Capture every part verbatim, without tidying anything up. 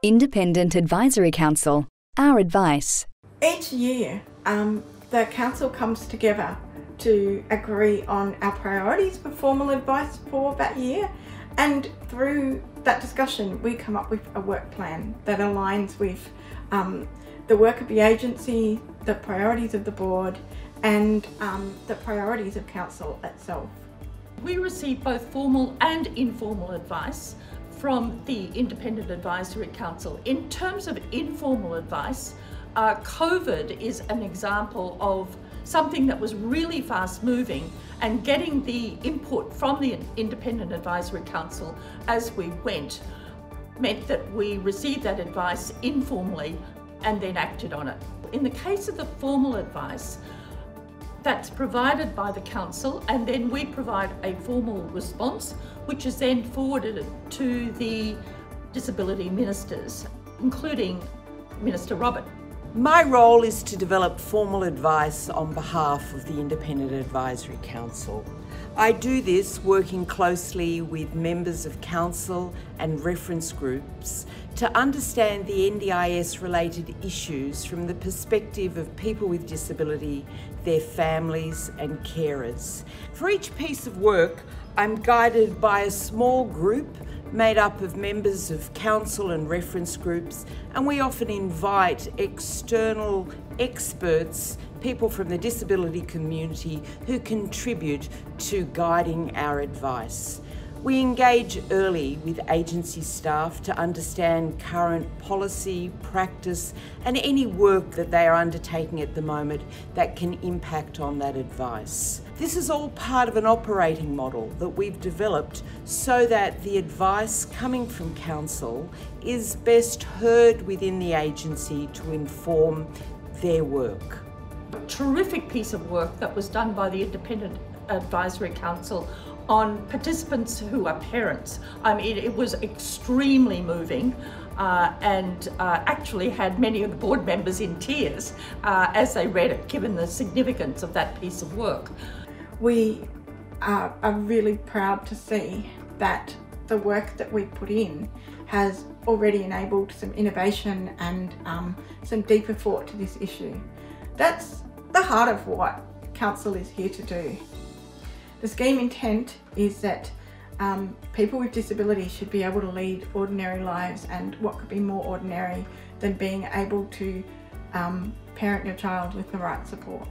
Independent Advisory Council, our advice. Each year, um, the Council comes together to agree on our priorities for formal advice for that year, and through that discussion we come up with a work plan that aligns with um, the work of the agency, the priorities of the board, and um, the priorities of Council itself. We receive both formal and informal advice from the Independent Advisory Council. In terms of informal advice, uh, COVID is an example of something that was really fast moving, and getting the input from the Independent Advisory Council as we went meant that we received that advice informally and then acted on it. In the case of the formal advice, that's provided by the Council, and then we provide a formal response, which is then forwarded to the disability ministers, including Minister Robert. My role is to develop formal advice on behalf of the Independent Advisory Council. I do this working closely with members of Council and reference groups to understand the N D I S related issues from the perspective of people with disability, their families and carers. For each piece of work, I'm guided by a small group made up of members of Council and reference groups, and we often invite external experts, people from the disability community who contribute to guiding our advice. We engage early with agency staff to understand current policy, practice, and any work that they are undertaking at the moment that can impact on that advice. This is all part of an operating model that we've developed so that the advice coming from Council is best heard within the agency to inform their work. A terrific piece of work that was done by the Independent Advisory Council on participants who are parents. I mean, it was extremely moving uh, and uh, actually had many of the board members in tears uh, as they read it, given the significance of that piece of work. We uh, are really proud to see that the work that we put in has already enabled some innovation and um, some deeper thought to this issue. That's the heart of what Council is here to do. The scheme intent is that um, people with disability should be able to lead ordinary lives, and what could be more ordinary than being able to um, parent your child with the right support.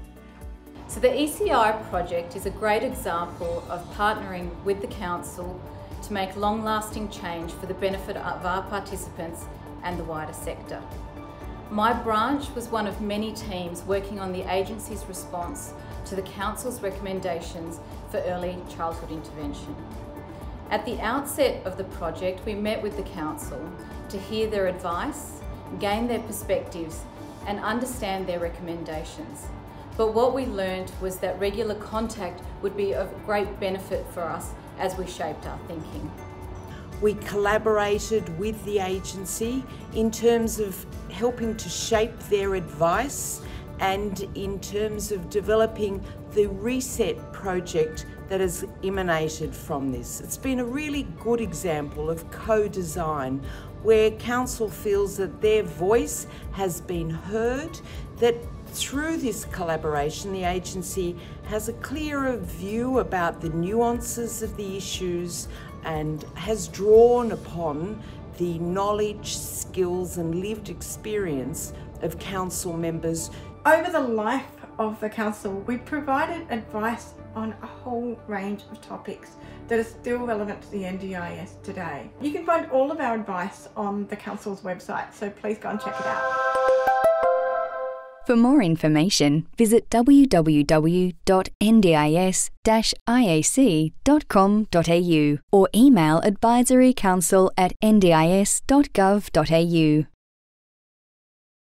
So the E C I project is a great example of partnering with the Council to make long-lasting change for the benefit of our participants and the wider sector. My branch was one of many teams working on the agency's response to the Council's recommendations for early childhood intervention. At the outset of the project, we met with the Council to hear their advice, gain their perspectives, and understand their recommendations. But what we learned was that regular contact would be of great benefit for us as we shaped our thinking. We collaborated with the agency in terms of helping to shape their advice and in terms of developing the Reset project that has emanated from this. It's been a really good example of co-design where Council feels that their voice has been heard, that through this collaboration the agency has a clearer view about the nuances of the issues and has drawn upon the knowledge, skills and lived experience of Council members. Over the life of the Council, we provided advice on a whole range of topics that are still relevant to the N D I S today. You can find all of our advice on the Council's website, so please go and check it out. For more information, visit w w w dot n d i s dash i a c dot com dot a u or email advisorycouncil at n d i s dot gov dot a u.